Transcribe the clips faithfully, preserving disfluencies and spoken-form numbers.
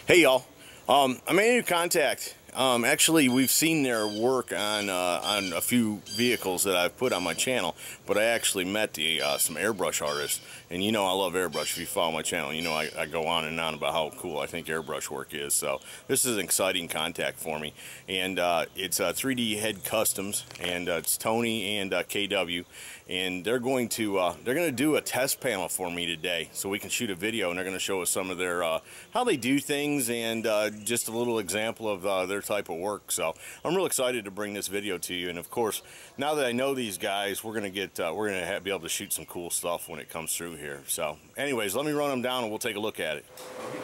Hey y'all, um, I made a new contact. Um, actually, we've seen their work on uh, on a few vehicles that I've put on my channel, but I actually met the uh, some airbrush artists, and you know I love airbrush. If you follow my channel, you know I, I go on and on about how cool I think airbrush work is. So this is an exciting contact for me, and uh, it's uh, three D Head Customs, and uh, it's Tony and uh, K W, and they're going to uh, they're going to do a test panel for me today, so we can shoot a video, and they're going to show us some of their uh, how they do things, and uh, just a little example of uh, their type of work. So I'm real excited to bring this video to you, and of course now that I know these guys, we're gonna get uh, we're gonna have, be able to shoot some cool stuff when it comes through here. So anyways, let me run them down and we'll take a look at it.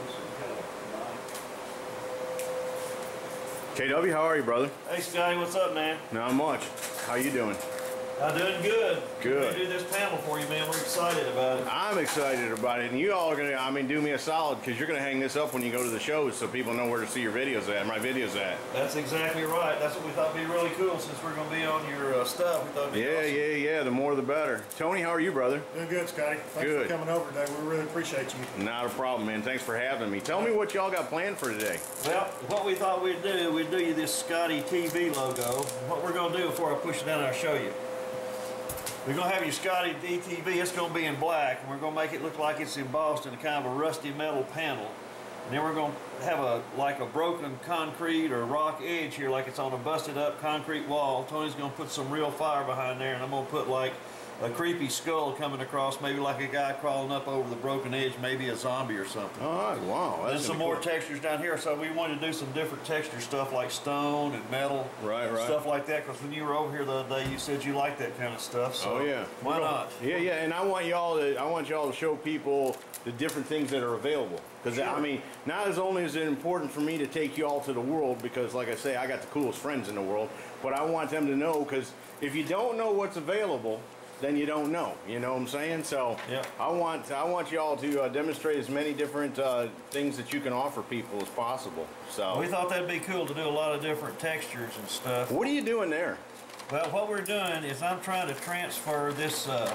K W, how are you, brother? Hey Scotty, what's up, man? Not much. How you doing? I'm doing good. Good. We're gonna do this panel for you, man. We're excited about it. I'm excited about it, and you all are gonna, I mean, do me a solid, because you're gonna hang this up when you go to the shows so people know where to see your videos at, my videos at. That's exactly right. That's what we thought would be really cool, since we're gonna be on your uh, stuff. We thought it'd be Yeah, awesome. yeah, yeah, the more the better. Tony, how are you, brother? Doing good, Scotty. Thanks Good. for coming over today. We really appreciate you. Not a problem, man. Thanks for having me. Tell me what y'all got planned for today. Well, what we thought we'd do, we'd do you this ScottieDTV logo. What we're gonna do before I push it down, I'll show you. We're going to have your ScottieDTV. It's going to be in black, and we're going to make it look like it's embossed in a kind of a rusty metal panel. And then we're going to have a like a broken concrete or rock edge here, like it's on a busted up concrete wall. Tony's going to put some real fire behind there, and I'm going to put like a creepy skull coming across, maybe like a guy crawling up over the broken edge, maybe a zombie or something. All right, wow. Then some more cool. textures down here. So we wanted to do some different texture stuff like stone and metal, right, right. stuff like that. Because when you were over here the other day, you said you liked that kind of stuff. So oh yeah. why not? Yeah, yeah. And I want y'all to, I want y'all to show people the different things that are available. Because sure. I mean, not as only is it important for me to take you all to the world, because like I say, I got the coolest friends in the world, but I want them to know, because if you don't know what's available, then you don't know, you know what I'm saying? So yeah. I want I want y'all to uh, demonstrate as many different uh, things that you can offer people as possible. So we thought that'd be cool to do a lot of different textures and stuff. What are you doing there? Well, what we're doing is I'm trying to transfer this uh,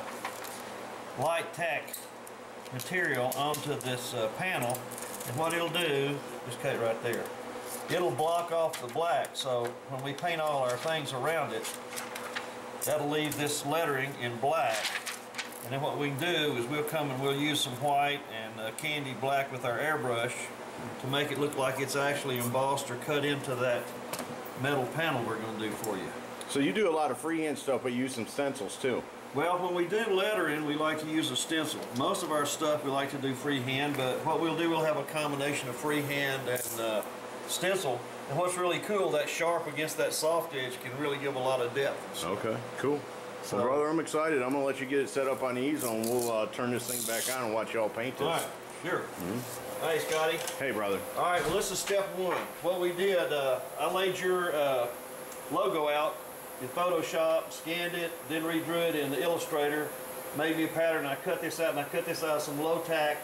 light tack material onto this uh, panel, and what it'll do, just cut it right there, it'll block off the black, so when we paint all our things around it, that'll leave this lettering in black. And then what we can do is we'll come and we'll use some white and uh, candy black with our airbrush to make it look like it's actually embossed or cut into that metal panel we're going to do for you. So you do a lot of freehand stuff, but you use some stencils too. Well, when we do lettering, we like to use a stencil. Most of our stuff we like to do freehand, but what we'll do, we'll have a combination of freehand and uh, stencil. And what's really cool, that sharp against that soft edge can really give a lot of depth. Okay, cool. So, well, brother, I'm excited. I'm gonna let you get it set up on the E-zone. We'll uh, turn this thing back on and watch y'all paint this. All right, sure. Mm-hmm. Hey, Scotty. Hey, brother. All right, well, this is step one. What we did, uh, I laid your uh, logo out in Photoshop, scanned it, then redrew it in the Illustrator, made me a pattern. I cut this out, and I cut this out of some low-tack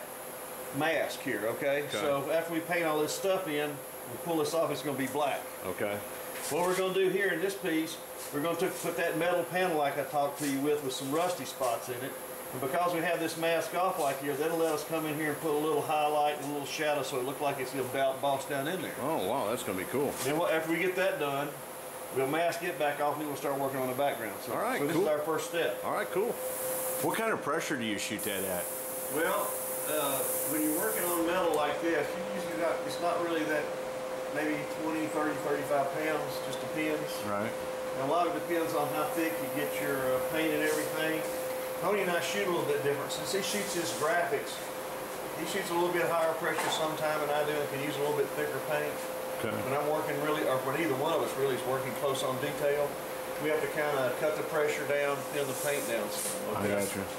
mask here, okay? okay? So after we paint all this stuff in, we pull this off, it's going to be black. Okay. What we're going to do here in this piece, we're going to put that metal panel like I talked to you with, with some rusty spots in it. And because we have this mask off like here, that'll let us come in here and put a little highlight and a little shadow so it looks like it's about bossed down in there. Oh, wow, that's going to be cool. And what, after we get that done, we'll mask it back off and we'll start working on the background. So, all right, so this cool. is our first step. All right, cool. What kind of pressure do you shoot that at? Well, uh, when you're working on metal like this, you usually not, it's not really that, maybe twenty, thirty, thirty-five pounds, just depends. Right. And a lot of it depends on how thick you get your uh, paint and everything. Tony and I shoot a little bit different. Since he shoots his graphics, he shoots a little bit higher pressure sometime than I do and can use a little bit thicker paint. Okay. When I'm working really, or when either one of us really is working close on detail, we have to kind of cut the pressure down, thin the paint down some. Okay? I got you.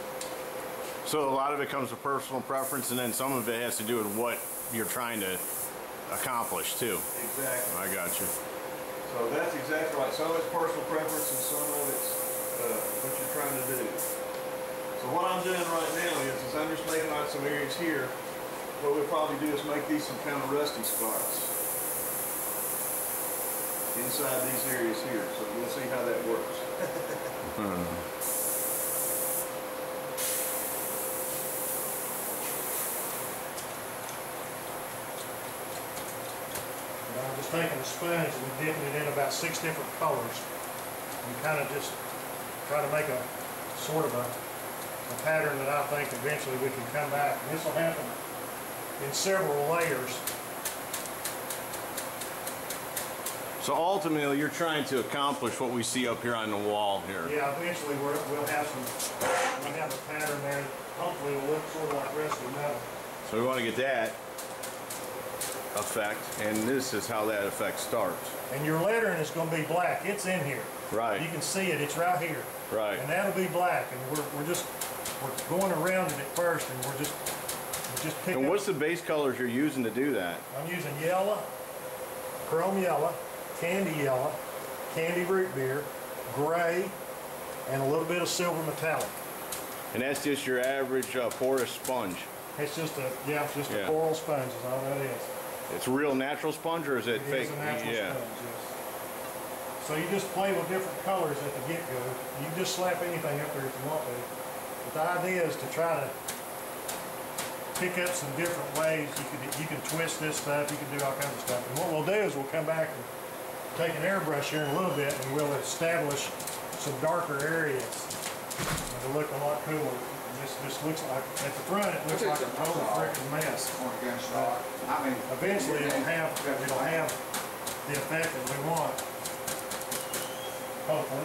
So a lot of it comes to personal preference, and then some of it has to do with what you're trying to accomplish too. Exactly. I got you. So that's exactly right. Some of it's personal preference and some of it's uh, what you're trying to do. So what I'm doing right now is, is I'm just making out some areas here. What we'll probably do is make these some kind of rusty spots inside these areas here. So we'll see how that works. hmm. taking a sponge and dipping it in about six different colors. And kind of just try to make a sort of a, a pattern that I think eventually we can come back. And this will happen in several layers. So ultimately, you're trying to accomplish what we see up here on the wall here. Yeah, eventually we're, we'll have some, we'll have a pattern there. Hopefully it'll look sort of like rusty metal. So we want to get that effect, and this is how that effect starts. And your lettering is going to be black. It's in here. Right. You can see it. It's right here. Right. And that'll be black. And we're, we're just we're going around it at first, and we're just we're just picking. And what's the base colors you're using to do that? I'm using yellow, chrome yellow, candy yellow, candy root beer, gray, and a little bit of silver metallic. And that's just your average uh, porous sponge. It's just a yeah, it's just Yeah. a coral sponge is all that is. It's a real natural sponge, or is it, It fake? is a natural yeah. sponge, yes. So you just play with different colors at the get-go. You can just slap anything up there if you want to. But the idea is to try to pick up some different ways. You can you can twist this stuff. You can do all kinds of stuff. And what we'll do is we'll come back and take an airbrush here in a little bit, and we'll establish some darker areas. It'll look a lot cooler. This this looks like at the front it looks like a total freaking mess. I mean, Eventually it'll have it'll have the effect that we want. Hopefully.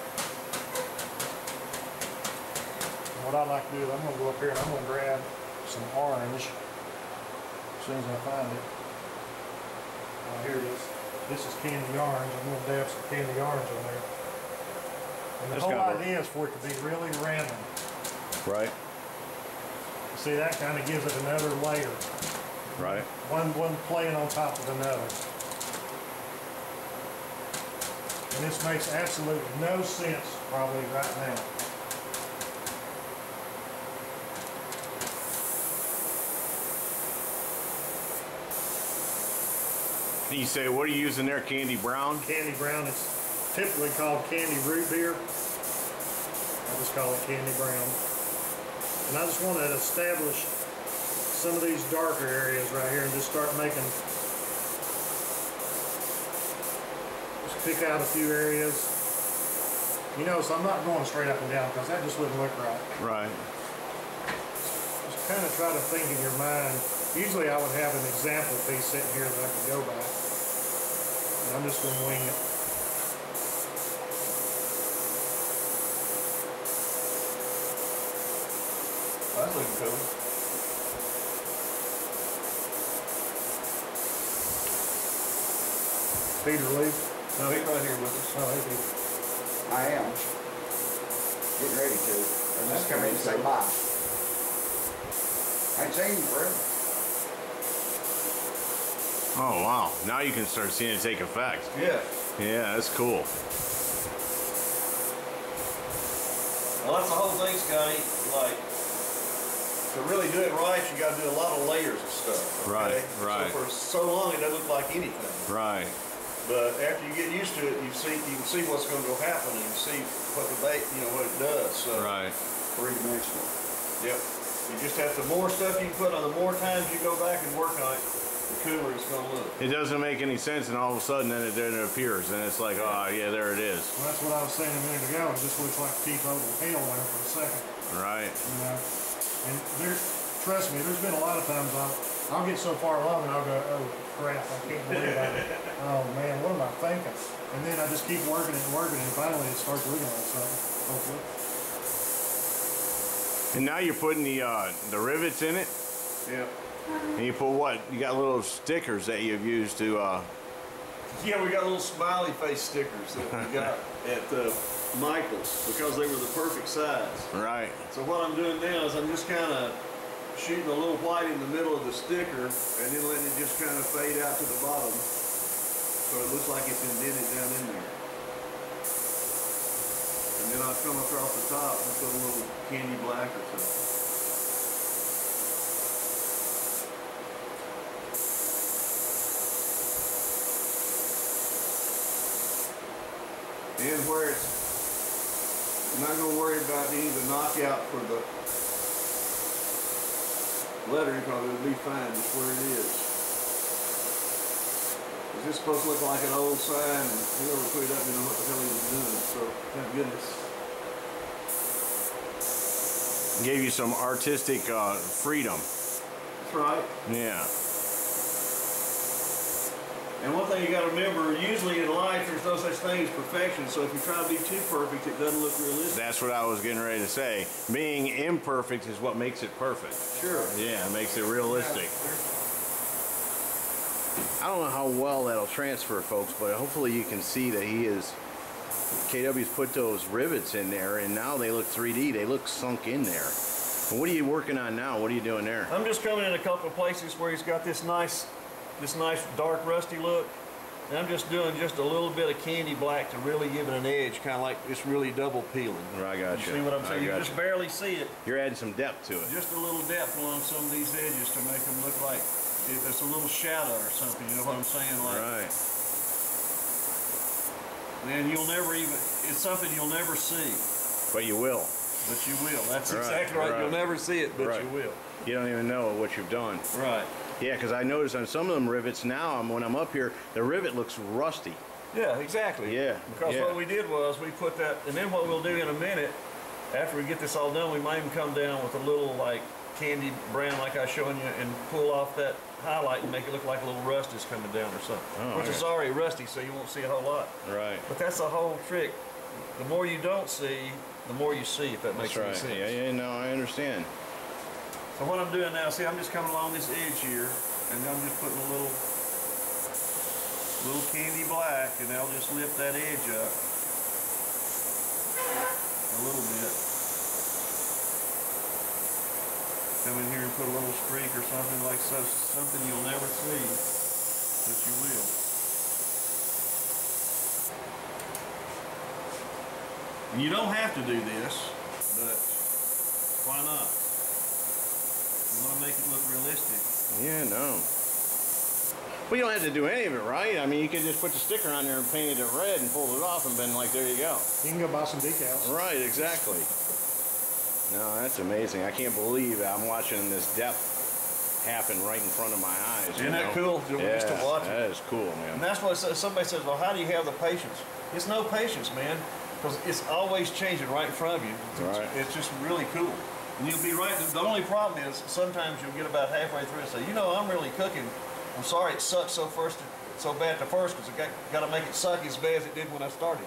And what I like to do is I'm going to go up here and I'm going to grab some orange as soon as I find it. Oh, here it is. This is candy orange. I'm going to dab some candy orange on there. And the That's whole kind of a- idea is for it to be really random. Right. See, that kind of gives it another layer. Right. One, one playing on top of another. And this makes absolutely no sense probably right now. You say, what are you using there? Candy brown? Candy brown, it's typically called candy root beer. I just call it candy brown. And I just want to establish some of these darker areas right here and just start making, just pick out a few areas. You know, so I'm not going straight up and down because that just wouldn't look right. Right. Just kind of try to think in your mind. Usually I would have an example piece sitting here that I could go by. And I'm just going to wing it. That's looking cool. Peter Lee. No, he's right here with us. Oh, hey, Peter. I am getting ready to. I'm just coming in to say bye. I ain't seen you forever. Oh, wow. Now you can start seeing it take effect. Yeah. Yeah, that's cool. Well, that's the whole thing, Scotty. Like, to really do it right, you got to do a lot of layers of stuff. Okay? Right, right. So for so long, it doesn't look like anything. Right. But after you get used to it, you see, you can see what's going to go happen, and you see what the bait, you know, what it does. So, Right. Three-dimensional. Yep. You just have the more stuff you put on, the more times you go back and work on it, the cooler it's going to look. It doesn't make any sense, and all of a sudden, then it, then it appears, and it's like, oh, yeah, there it is. Well, that's what I was saying a minute ago. It just looks like teetotal hell there for a second. Right. You know? And there, trust me, there's been a lot of times I'll, I'll get so far along and I'll go, oh crap, I can't believe it. Oh man, what am I thinking? And then I just keep working it and working it, and finally it starts looking like something, hopefully. And now you're putting the uh, the rivets in it, Yep. and you put what? You got little stickers that you've used to. Uh, Yeah, we got little smiley face stickers that we got at uh, Michael's because they were the perfect size. right. So what I'm doing now is I'm just kind of shooting a little white in the middle of the sticker and then letting it just kind of fade out to the bottom so it looks like it's indented down in there. And then I'll come across the top and put a little candy black or something. And where it's, I'm not going to worry about any of the knockout for the lettering because it'll be fine just where it is. Is this supposed to look like an old sign, and whoever put it up didn't know what the hell he was doing, so thank goodness. Gave you some artistic uh, freedom. That's right. Yeah. And one thing you got to remember, usually in life there's no such thing as perfection, so if you try to be too perfect, it doesn't look realistic. That's what I was getting ready to say. Being imperfect is what makes it perfect. Sure. Yeah, it makes it realistic. I don't know how well that'll transfer, folks, but hopefully you can see that he is, K W's put those rivets in there, and now they look three D. They look sunk in there. What are you working on now? What are you doing there? I'm just coming in a couple of places where he's got this nice, this nice dark rusty look, and I'm just doing just a little bit of candy black to really give it an edge, kind of like it's really double peeling. I got you. See what I'm saying? You just you. barely see it. You're adding some depth to it. Just a little depth along some of these edges to make them look like it's a little shadow or something. You know what I'm saying? Like, right. Man, you'll never even, it's something you'll never see. But you will. But you will. That's right, exactly right. right. You'll never see it, but right. you will. You don't even know what you've done. Right. Yeah, because I noticed on some of them rivets now, I'm, when I'm up here, the rivet looks rusty. Yeah, exactly. Yeah. Because yeah. what we did was we put that, and then what we'll do in a minute, after we get this all done, we might even come down with a little like candy brown like I was showing you and pull off that highlight and make it look like a little rust is coming down or something. Oh, which okay. is already rusty, so you won't see a whole lot. Right. But that's the whole trick. The more you don't see, the more you see, if that makes That's right. any sense. Yeah, yeah, no, I understand. So what I'm doing now, see, I'm just coming along this edge here, and I'm just putting a little, little candy black, and I'll just lift that edge up a little bit. Come in here and put a little streak or something like so, something you'll never see, but you will. And you don't have to do this, but why not? You want to make it look realistic. Yeah, no. Well, you don't have to do any of it, right? I mean, you could just put the sticker on there and paint it red and pull it off and been like, there you go. You can go buy some decals. Right, exactly. No, that's amazing. I can't believe I'm watching this depth happen right in front of my eyes. Isn't that cool? Yeah, Just to watch it. that is cool, man. And that's what somebody says, well, how do you have the patience? It's no patience, man, because it's always changing right in front of you. It's, Right. it's just really cool. And you'll be right. The only problem is sometimes you'll get about halfway through and say, you know, I'm really cooking. I'm sorry it sucked so first, so bad at the first, because I got, got to make it suck as bad as it did when I started.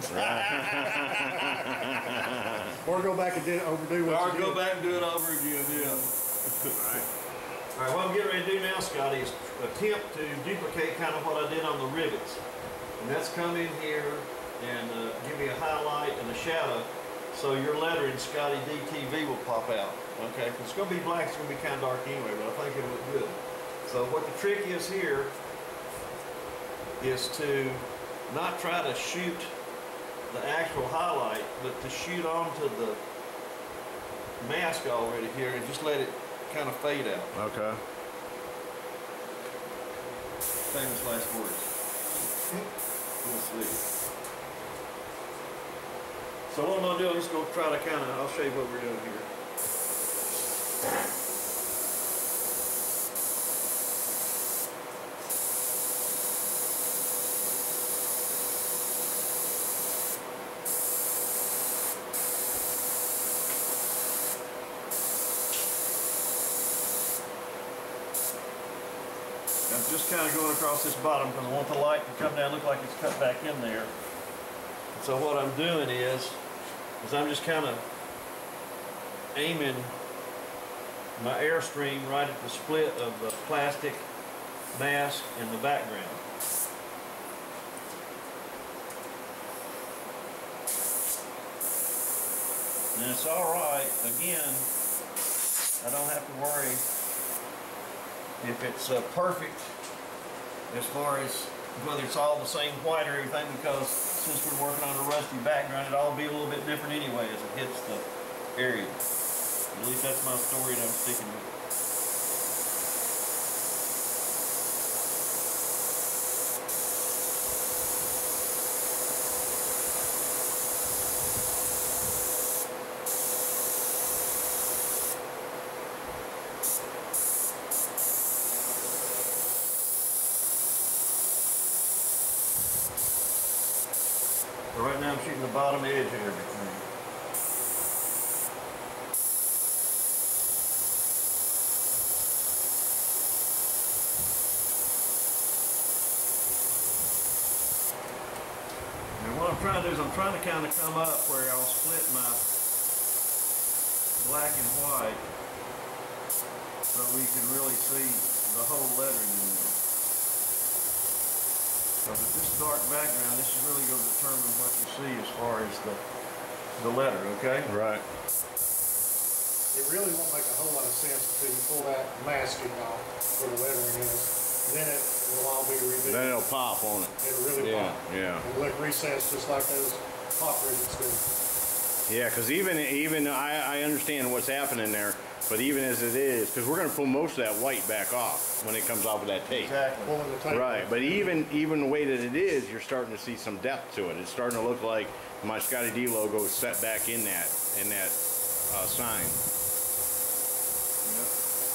Or go back and do, overdo what Or you go did. back and do it over again, yeah. All right. All right, what I'm getting ready to do now, Scotty, is attempt to duplicate kind of what I did on the rivets. And that's come in here and uh, give me a highlight and a shadow, so your lettering Scottie D T V will pop out. Okay, if it's going to be black, it's going to be kind of dark anyway, but I think it'll look good. So what the trick is here is to not try to shoot the actual highlight, but to shoot onto the mask already here and just let it kind of fade out. Okay. Famous last words. Let's see. So what I'm going to do, I'm just going to try to kind of, I'll show you what we're doing here. I'm just kind of going across this bottom because I want the light to come down, look like it's cut back in there. And so what I'm doing is, is I'm just kind of aiming my airstream right at the split of the plastic mask in the background. And it's all right, again, I don't have to worry if it's uh, perfect as far as whether it's all the same white or everything, because since we're working on a rusty background, it'll all be a little bit different anyway as it hits the area. At least that's my story that I'm sticking with. But right now I'm shooting the bottom edge of everything. And what I'm trying to do is I'm trying to kind of come up where I'll split my black and white so we can really see the whole lettering in there. Because with this dark background, this is really going to determine what you see as far as the, the letter, okay? Right. It really won't make a whole lot of sense until you pull that masking off where the lettering is. Then it will all be revealed. Then it'll pop on it. It'll really Yeah, pop. yeah. It'll look recessed just like those pop ribbons do. Yeah, because even even I, I understand what's happening there, but even as it is, because we're going to pull most of that white back off when it comes off of that tape. Exactly. Pulling the tape Right, off. but even even the way that it is, you're starting to see some depth to it. It's starting to look like my Scotty D logo is set back in that in that uh, sign. Yep.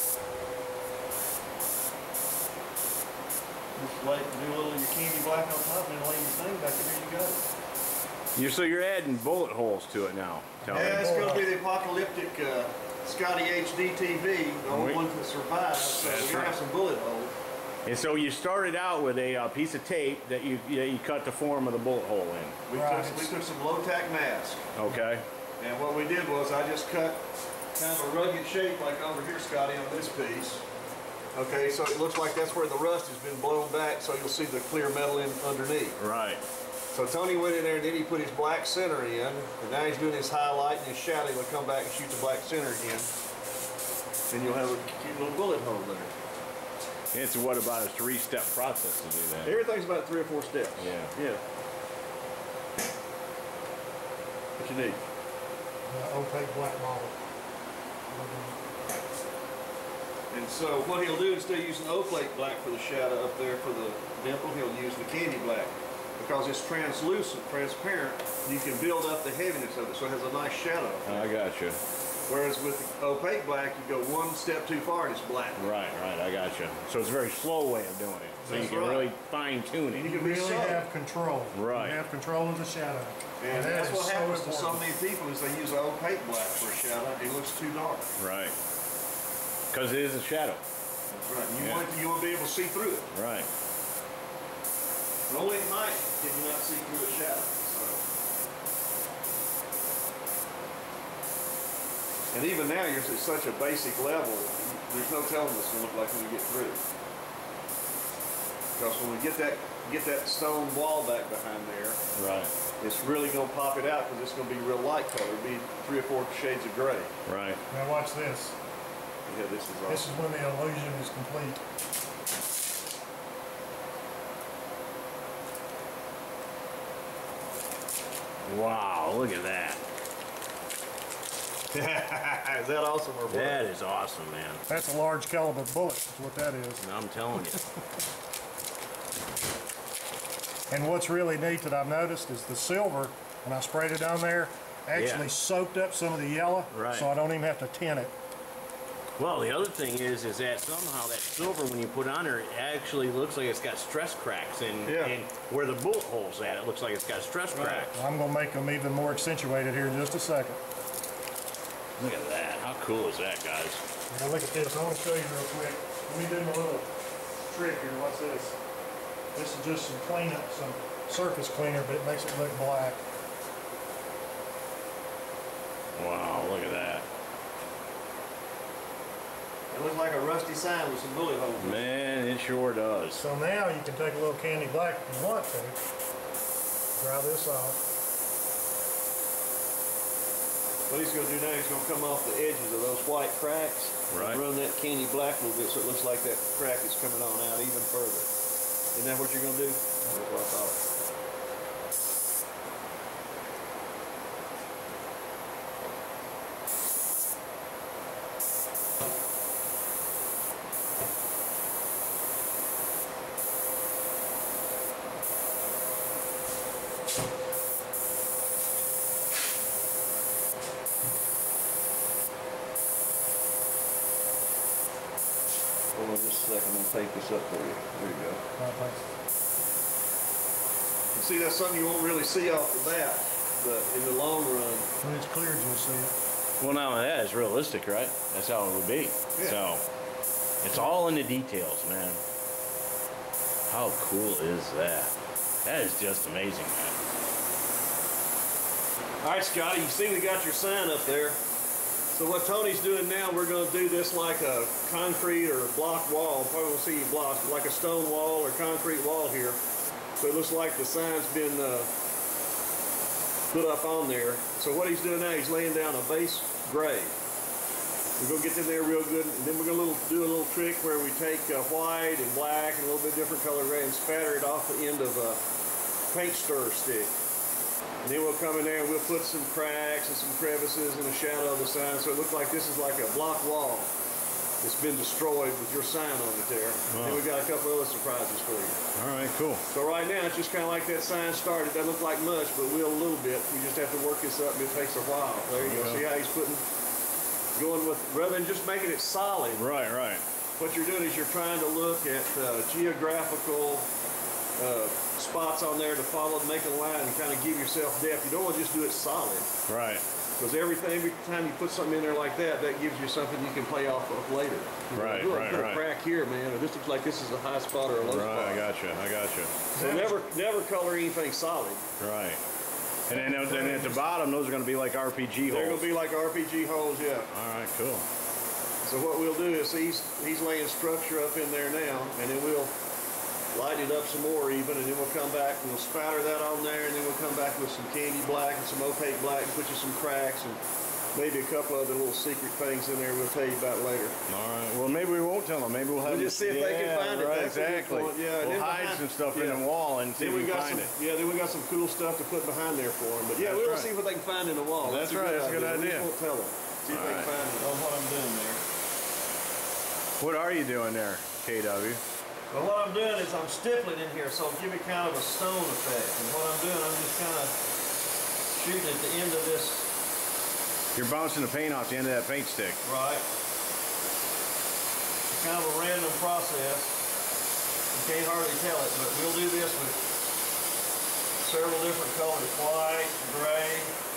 Just like do a little of your candy black on top and then lay your thing back and there you go. You're, so you're adding bullet holes to it now, Tony. Yeah, it's going to be the apocalyptic uh, Scotty H D T V, the only Wait. one to survive. So That's we're going to right. have some bullet holes. And so you started out with a uh, piece of tape that you that you cut the form of the bullet hole in. We, Right. took, we took some low-tack mask. Okay. And what we did was I just cut kind of a rugged shape like over here, Scotty, on this piece. Okay, so it looks like that's where the rust has been blown back, so you'll see the clear metal in underneath. Right. So Tony went in there and then he put his black center in, and now he's doing his highlight and his shadow. He'll come back and shoot the black center again. And you'll have a cute little bullet hole there. It's what about a three-step process to do that? Everything's about three or four steps. Yeah. Yeah. What you need? The opaque black model. And so what he'll do, instead of using opaque black for the shadow up there for the dimple, he'll use the candy black. Because it's translucent, transparent, you can build up the heaviness of it, so it has a nice shadow. I got you. Whereas with the opaque black, you go one step too far and it's black. Right, right, I got you. So it's a very slow way of doing it. So That's you can right. really fine tune You it. You can be really subtle. have control. Right. You have control of the shadow. And that that's is what so happens to so important. many people is they use opaque black for a shadow. It looks too dark. Right. Because it is a shadow. That's right. You, Yeah. want, you want to be able to see through it. Right. But only at night can you not see through a shadow. So. And even now, you're at such a basic level, there's no telling what it's going to look like when you get through. Because when we get that get that stone wall back behind there, Right. it's really going to pop it out because it's going to be real light color. It'll be three or four shades of gray. Right. Now watch this. Yeah, this is awesome. This is when the illusion is complete. Wow, look at that. Is that awesome or what? That is awesome, man. That's a large caliber bullet, is what that is. I'm telling you. And what's really neat that I've noticed is the silver, when I sprayed it on there, actually Yeah. soaked up some of the yellow, Right. so I don't even have to tint it. Well, the other thing is, is that somehow that silver, when you put on there, it actually looks like it's got stress cracks, and Yeah. and where the bullet hole's at, it looks like it's got stress Right. cracks. I'm going to make them even more accentuated here in just a second. Look at that. How cool is that, guys? Now look at this. I want to show you real quick. Let me do my little trick here. What's this? This is just some cleanup, some surface cleaner, but it makes it look black. Wow, look at that. It looks like a rusty sign with some bullet holes in it. Man, it sure does. So now you can take a little candy black if you want to. Dry this off. What he's going to do now, he's going to come off the edges of those white cracks Right. and run that candy black a little bit so it looks like that crack is coming on out even further. Isn't that what you're going to do? That's what I thought. Hold on just a second, I'm going to tape this up for you. There you go. Right, thanks. And see, that's something you won't really see off the bat, but in the long run. When it's cleared, you'll see it. Well, not only that, it's realistic, right? That's how it would be. Yeah. So, it's all in the details, man. How cool is that? That is just amazing, man. All right, Scotty, you see we got your sign up there. So what Tony's doing now, we're going to do this like a concrete or block wall. Probably won't see any blocks, but like a stone wall or concrete wall here. So it looks like the sign's been uh, put up on there. So what he's doing now, he's laying down a base grade. We're going to get in there real good, and then we're going to do a little trick where we take uh, white and black and a little bit different color gray and spatter it off the end of a paint stirrer stick. And then we'll come in there and we'll put some cracks and some crevices in the shadow of the sign, so it looks like this is like a block wall that's been destroyed with your sign on it there. Wow. And then we got a couple other surprises for you. All right, cool. So right now it's just kind of like that sign started. Doesn't look like much, but we'll a little bit. We just have to work this up, and it takes a while. There you go. Yeah. See how he's putting, going with, rather than just making it solid. Right, right. What you're doing is you're trying to look at uh, geographical uh, spots on there to follow, make a line, and kind of give yourself depth. You don't want to just do it solid. Right. Because everything, every time you put something in there like that, that gives you something you can play off of later. You Right, know, right, put right. a crack here, man, or this looks like this is a high spot or a low Right, spot. I gotcha, I gotcha. So never, never color anything solid. Right. And then, and then at the bottom, those are going to be like R P G They're holes. going to be like R P G holes, yeah. All right, cool. So what we'll do is he's, he's laying structure up in there now, and then we'll light it up some more even, and then we'll come back and we'll spatter that on there, and then we'll come back with some candy black and some opaque black and put you some cracks and maybe a couple other little secret things in there we'll tell you about later. All right. Well, maybe we won't tell them. Maybe we'll have We'll just see if yeah, they can find it. Right, That's a good exactly. point. Yeah, and we'll then hide behind- some stuff yeah. in the wall and see Then if we we got can find some, it. yeah, then we got some cool stuff to put behind there for them. But yeah, That's we'll right. see what they can find in the wall. That's a right, good that's a good We idea. just won't tell them. See if All they right. can find it. Oh, what I'm doing there. What are you doing there, K W? Well, what I'm doing is I'm stippling in here, so it'll give me kind of a stone effect. And what I'm doing, I'm just kind of shooting at the end of this. You're bouncing the paint off the end of that paint stick. Right. It's kind of a random process. You can't hardly tell it, but we'll do this with several different colors, white, gray.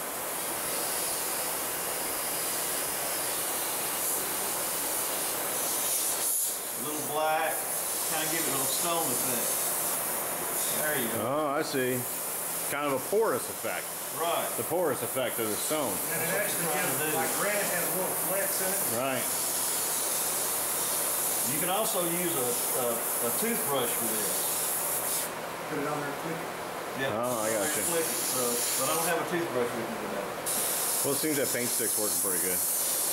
A little black, kind of give it a little stone effect. There you go. Oh, I see. Kind of a porous effect. Right. The porous effect of the stone. And it actually gives, like granite has little flecks in it. Right. You can also use a, a, a toothbrush for this. Put it on there quick. Yeah. Oh, I got you. Click it, so, but I don't have a toothbrush with me today. Well, it seems that paint stick's working pretty good.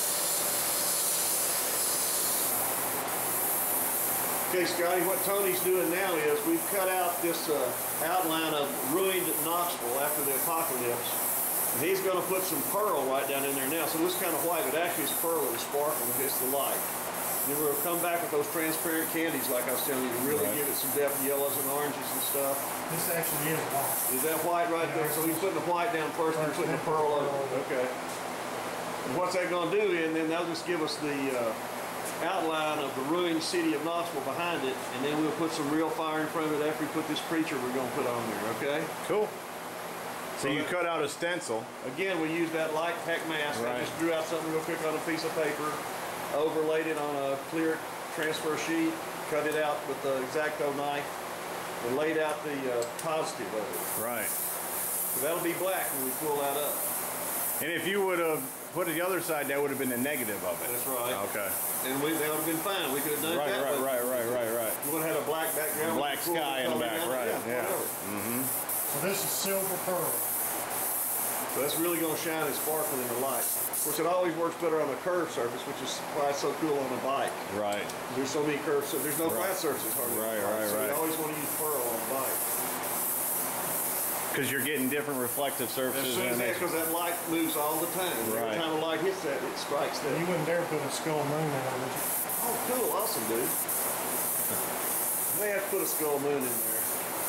Okay, Scotty, what Tony's doing now is we've cut out this uh, outline of ruined Knoxville after the apocalypse. And he's going to put some pearl right down in there now. So it looks kind of white, but actually it's pearl and sparkle against the light. Then we'll come back with those transparent candies, like I was telling you, to really Right. give it some depth, yellows and oranges and stuff. This actually is white. Is that white right there? So he's putting the white down first, and putting the pearl over. Okay. And what's that going to do? And then that'll just give us the uh, outline of the ruined city of Knoxville behind it, and then we'll put some real fire in front of it after we put this preacher we're going to put on there. Okay. Cool. So, So you that- cut out a stencil. Again, we used that light heck mask. I Right. just drew out something real quick on a piece of paper, overlaid it on a clear transfer sheet, cut it out with the X-Acto knife, and laid out the uh, positive of it. Right. So that'll be black when we pull that up. And if you would have put it the other side, that would have been the negative of it. That's right. Okay. And we, that would have been fine. We could have done Right, it that right, way. right, right, right, right. We would have had a black background. with Black the cool sky in the color back, down it. right, yeah. whatever. Mm-hmm. So this is silver pearl. So that's really going to shine and sparkle in the light. Of course, it always works better on a curved surface, which is why it's so cool on a bike. Right. There's so many curved surfaces. There's no Right. flat surfaces hardly. Right, on a bike. right, so right. you always want to use pearl on a bike. Because you're getting different reflective As surfaces. soon as and that, it because that light moves all the time. Right. Every time a light hits that, it strikes that. You wouldn't dare put a skull moon in it, would you? Oh, cool. Awesome, dude. You may have to put a skull moon in there.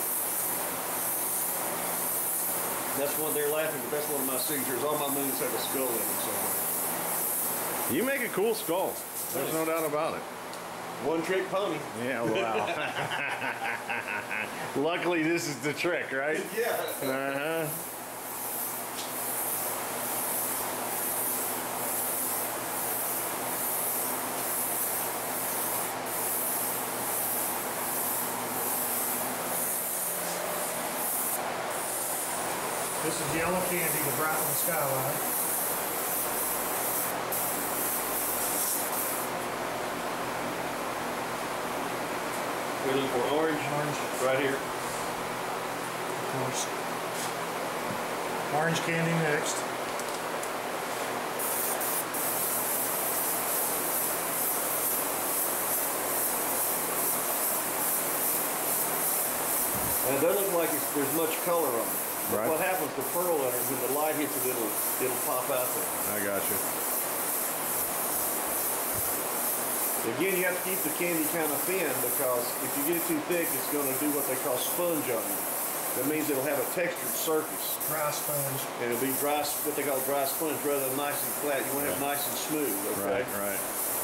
That's one they're laughing, but that's one of my signatures. All my moons have a skull in them somewhere. You make a cool skull. There's no doubt about it. One trick pony. Yeah, wow. Luckily, this is the trick, right? Yeah. Uh-huh. This is yellow candy to brighten the skyline. We're looking for orange. Orange. Right here. Of course. Orange candy next. And it doesn't look like it's, there's much color on it. Right. What happens to pearl in it, when the light hits it, it'll, it'll pop out there. I got you. Again, you have to keep the candy kind of thin, because if you get it too thick, it's going to do what they call sponge on you. That means it'll have a textured surface. Dry sponge. And it'll be dry, what they call dry sponge, rather than nice and flat. You want to have Right. nice and smooth, okay? Right, right.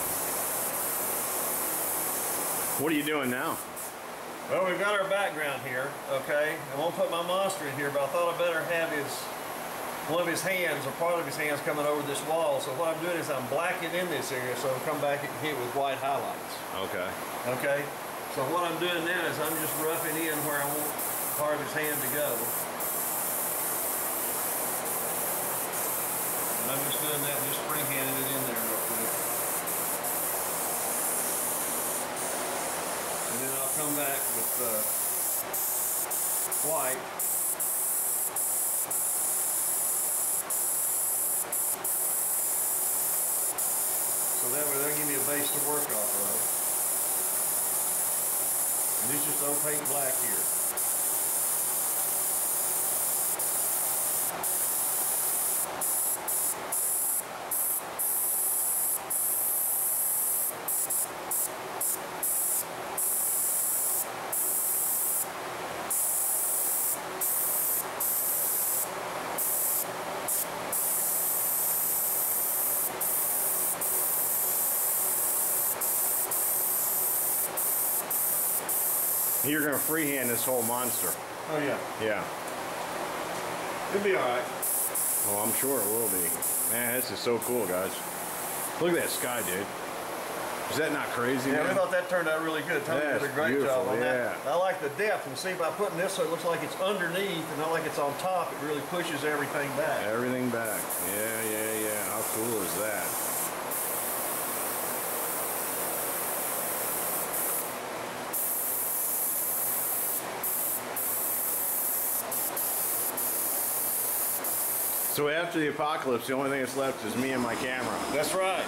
What are you doing now? Well, we've got our background here, okay? I won't put my monster in here, but I thought I better have his, one of his hands, or part of his hands, coming over this wall. So what I'm doing is I'm blacking in this area, so I'll come back and hit with white highlights. Okay. Okay? So what I'm doing now is I'm just roughing in where I want part of his hand to go. And I'm just doing that, just freehanding it in there real quick. And then I'll come back with uh, white. So that way they'll give me a base to work off of. And this is just opaque black here. You're gonna freehand this whole monster. Oh yeah. Yeah. It'll be alright. Well, I'm sure it will be. Man, this is so cool, guys. Look at that sky, dude. Is that not crazy, Yeah, man? we thought that turned out really good. Tony That's did a great beautiful, job on yeah. that. I like the depth, and see, by putting this so it looks like it's underneath and not like it's on top, it really pushes everything back. Everything back. Yeah, yeah, yeah. How cool is that? So after the apocalypse, the only thing that's left is me and my camera. That's right.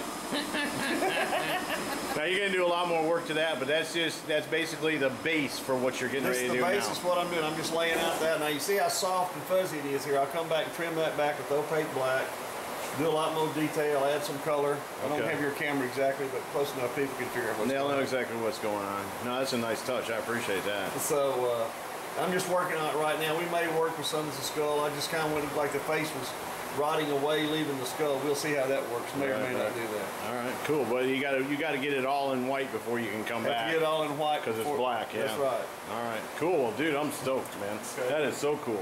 Now you're gonna do a lot more work to that, but that's just that's basically the base for what you're getting This ready is to the do base now. is what I'm doing. I'm just laying out that. Now you see how soft and fuzzy it is here. I'll come back and trim that back with opaque black. Do a lot more detail, add some color. I don't Okay. have your camera exactly, but close enough people can figure out what's They'll going know on. exactly what's going on. No, that's a nice touch. I appreciate that. So uh, I'm just working on it right now. We may work with some of the skull. I just kind of wanted, like the face was rotting away, leaving the skull. We'll see how that works. May or Right, may not right. do that. All right, cool. But you got to you got to get it all in white before you can come Have back. to get it all in white Because it's before- black, yeah. That's right. All right, cool, dude. I'm stoked, man. Okay. That is so cool.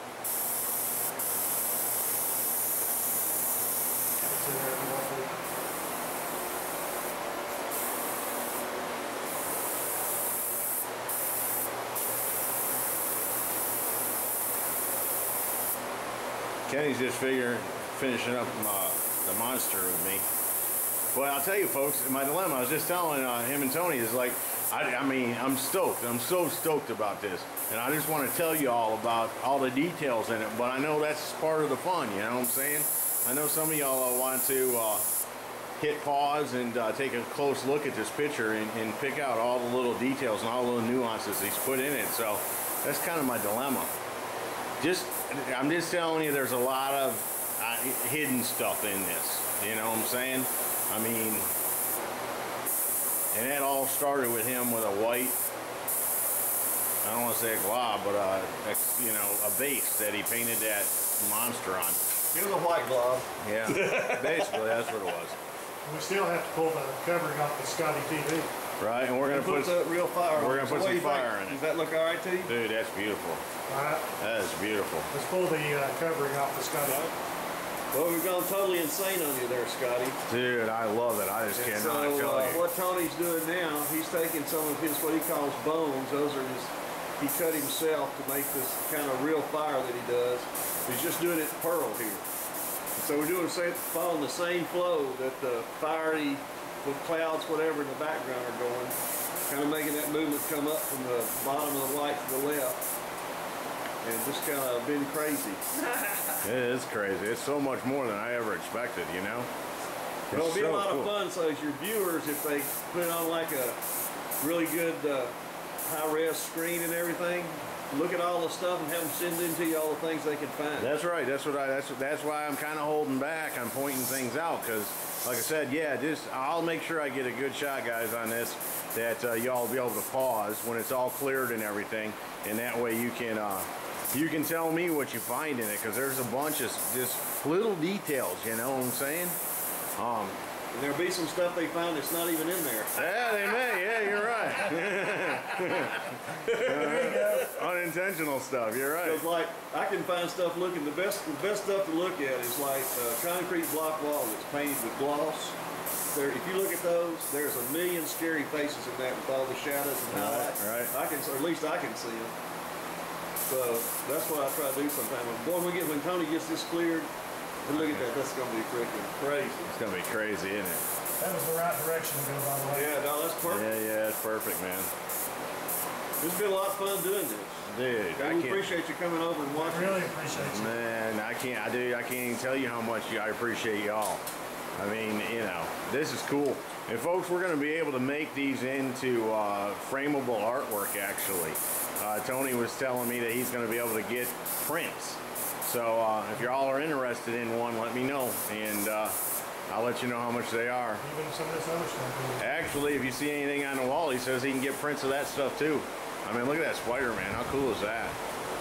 Kenny's just figuring, finishing up my, the monster with me. But I'll tell you, folks, my dilemma, I was just telling uh, him and Tony, is like, I, I mean, I'm stoked. I'm so stoked about this. And I just want to tell you all about all the details in it. But I know that's part of the fun, you know what I'm saying? I know some of y'all want to uh, hit pause and uh, take a close look at this picture and, and pick out all the little details and all the little nuances he's put in it. So that's kind of my dilemma. Just, I'm just telling you, there's a lot of uh, hidden stuff in this. You know what I'm saying? I mean, and that all started with him with a white, I don't want to say a glob, but a, a, you know, a base that he painted that monster on. It was a white glob. Yeah, basically that's what it was. We still have to pull the covering off the Scottie T V. Right, and we're gonna Put put that real fire. we're on gonna it. put So what some do you think? fire in it. Does that look all right to you? Dude, that's beautiful. All right, That is beautiful. let's pull the uh, covering off the Scotty. Well, we've gone totally insane on you there, Scotty. Dude, I love it. I just And cannot so, tell uh, you. what Tony's doing now, he's taking some of his, what he calls bones. Those are his, he cut himself to make this kind of real fire that he does. He's just doing it pearl here. And so we're doing the same, following the same flow that the fiery, with clouds, whatever in the background are going. Kind of making that movement come up from the bottom of the light to the left. And just kind of been crazy. It is crazy. It's so much more than I ever expected, you know? Well, it'll be so a lot cool. of fun. So as your viewers, if they put it on like a really good uh, high-res screen and everything, look at all the stuff and have them send in to you all the things they can find. That's right. That's what I. That's that's why I'm kind of holding back. I'm pointing things out because, like I said, yeah, just I'll make sure I get a good shot, guys, on this. That uh, y'all be able to pause when it's all cleared and everything, and that way you can uh, you can tell me what you find in it because there's a bunch of just little details. You know what I'm saying? Um, And there'll be some stuff they find that's not even in there. yeah, they may. Yeah, you're right. uh, unintentional stuff. You're right. Because like I can find stuff looking the best. The best stuff to look at is like a concrete block wall that's painted with gloss. There, if you look at those, there's a million scary faces in that with all the shadows and highlights. Right. I can, or at least I can see them. So that's what I try to do sometimes. Boy, when we get when Tony gets this cleared, and look at that. That's gonna be freaking crazy. It's gonna be crazy, isn't it? That was the right direction to go, by the way. Yeah, no, that's perfect. Yeah, yeah, it's perfect, man. It's been a lot of fun doing this. Dude, I We can't. appreciate you coming over and watching. Really appreciate you. Man, I can't. I do. I can't even tell you how much I appreciate y'all. I mean, you know, this is cool. And folks, we're going to be able to make these into uh, frameable artwork. Actually, uh, Tony was telling me that he's going to be able to get prints. So uh, if y'all are interested in one, let me know, and uh, I'll let you know how much they are. Even some of this other stuff. Actually, if you see anything on the wall, he says he can get prints of that stuff too. I mean, look at that Spider-Man. How cool is that?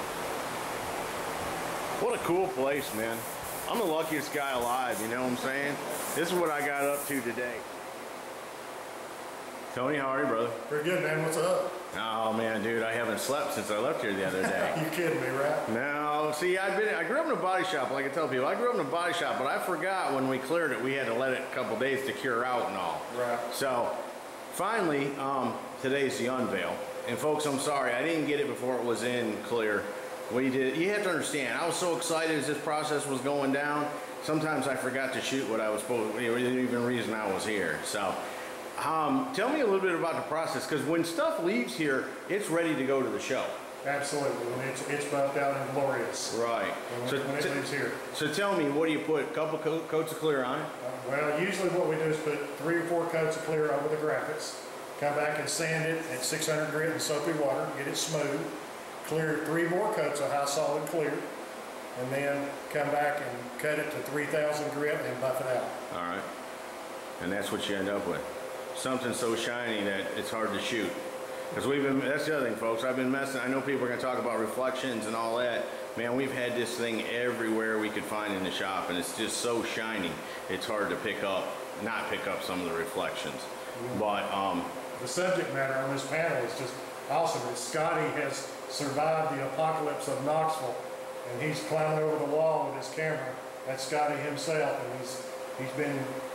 What a cool place, man. I'm the luckiest guy alive, you know what I'm saying? This is what I got up to today. Tony, how are you, brother? Pretty good, man. What's up? Oh, man, dude, I haven't slept since I left here the other day. You kidding me, right? No, see, I've been, I grew up in a body shop, like I tell people. I grew up in a body shop, but I forgot when we cleared it, we had to let it a couple days to cure out and all. Right. So, finally, um, today's the unveil. And folks, I'm sorry, I didn't get it before it was in clear. We did. You have to understand, I was so excited as this process was going down. Sometimes I forgot to shoot what I was supposed to, even reason I was here. So, um, tell me a little bit about the process, because when stuff leaves here, it's ready to go to the show. Absolutely. When it's it's buffed out and glorious. Right. When, So, when it t- leaves here. so tell me, what do you put? A couple co coats of clear on it? Uh, well, usually what we do is put three or four coats of clear over the graphics. Come back and sand it at six hundred grit in soapy water. Get it smooth. Clear three more coats of high solid clear. And then come back and cut it to three thousand grit and buff it out. All right. And that's what you end up with. Something so shiny that it's hard to shoot. Because we've been, that's the other thing, folks. I've been messing, I know people are going to talk about reflections and all that. Man, we've had this thing everywhere we could find in the shop, and it's just so shiny, it's hard to pick up, not pick up some of the reflections. But, um, The subject matter on this panel is just awesome. It's Scotty has survived the apocalypse of Knoxville, and he's climbing over the wall with his camera. That's Scotty himself, and he's he's been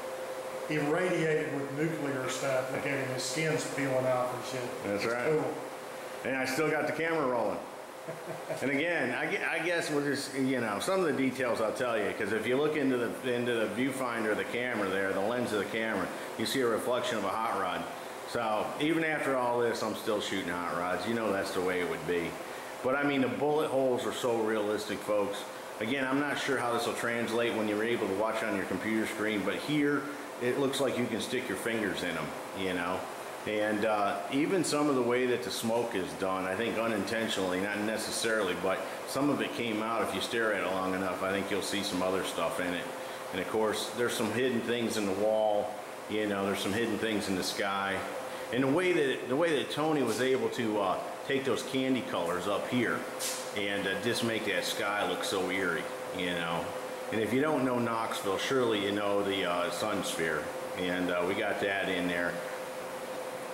irradiated with nuclear stuff. Look at him, his skin's peeling off and shit. That's It's right. Cool. and I still got the camera rolling. And again, I, gue- I guess we'll just, you know, some of the details I'll tell you, because if you look into the into the viewfinder of the camera there, the lens of the camera, you see a reflection of a hot rod. So even after all this, I'm still shooting hot rods. You know that's the way it would be. But I mean, the bullet holes are so realistic, folks. Again, I'm not sure how this will translate when you're able to watch on your computer screen, but here, it looks like you can stick your fingers in them, you know? And uh, even some of the way that the smoke is done, I think unintentionally, not necessarily, but some of it came out. If you stare at it long enough, I think you'll see some other stuff in it. And of course, there's some hidden things in the wall, you know, there's some hidden things in the sky. And the way that, the way that Tony was able to uh, take those candy colors up here and uh, just make that sky look so eerie, you know. And if you don't know Knoxville, surely you know the uh, Sun Sphere, and uh, we got that in there.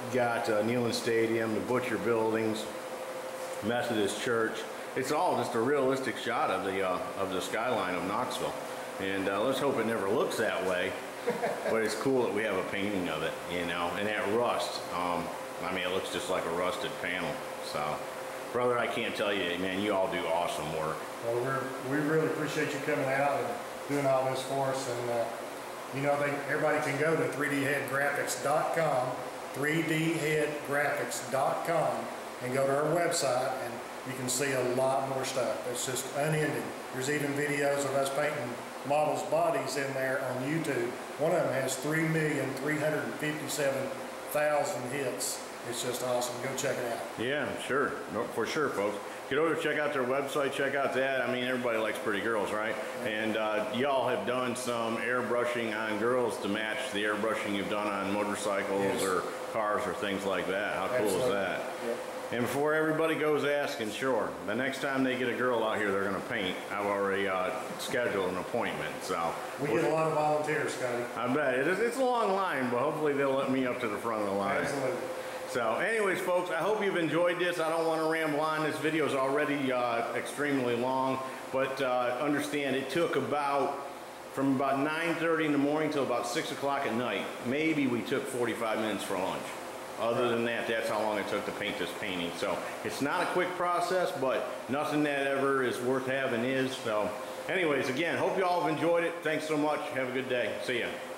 got uh, Neyland Stadium, the Butcher Buildings, Methodist Church. It's all just a realistic shot of the uh, of the skyline of Knoxville, and uh, let's hope it never looks that way. But it's cool that we have a painting of it, you know, and that rust. Um, I mean, it looks just like a rusted panel. So, brother, I can't tell you, man, you all do awesome work. Well, we're, we really appreciate you coming out and doing all this for us. And, uh, you know, they, everybody can go to three D head graphics dot com, three D head graphics dot com, and go to our website, and you can see a lot more stuff. It's just unending. There's even videos of us painting models' bodies in there on YouTube. One of them has three million three hundred fifty-seven thousand hits. It's just awesome. Go check it out. Yeah, sure. No, for sure, folks. Get over, check out their website, check out that. I mean, everybody likes pretty girls, right? And uh, y'all have done some airbrushing on girls to match the airbrushing you've done on motorcycles yes. or cars or things like that. How cool Absolutely. Is that? Yep. And before everybody goes asking, sure, the next time they get a girl out here they're going to paint, I've already uh, scheduled an appointment. So we get a lot of volunteers, Scotty. I bet. It is, it's a long line, but hopefully they'll let me up to the front of the line. Absolutely. So anyways, folks, I hope you've enjoyed this. I don't want to ramble on. This video is already uh, extremely long, but uh, understand it took about, from about nine thirty in the morning till about six o'clock at night. Maybe we took forty-five minutes for lunch. Other than that, that's how long it took to paint this painting. So it's not a quick process, but nothing that ever is worth having is. So anyways, again, hope you all have enjoyed it. Thanks so much. Have a good day. See ya.